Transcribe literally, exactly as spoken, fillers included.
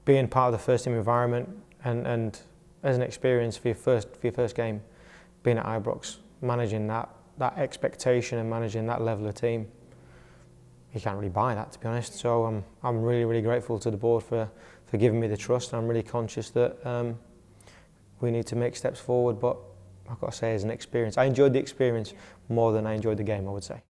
being part of the first team environment and, and as an experience for your first for your first game, being at Ibrox, managing that that expectation and managing that level of team, you can't really buy that, to be honest. So um, I'm really really grateful to the board for for giving me the trust. I'm really conscious that um, we need to make steps forward, but I've got to say, as an experience, I enjoyed the experience more than I enjoyed the game, I would say.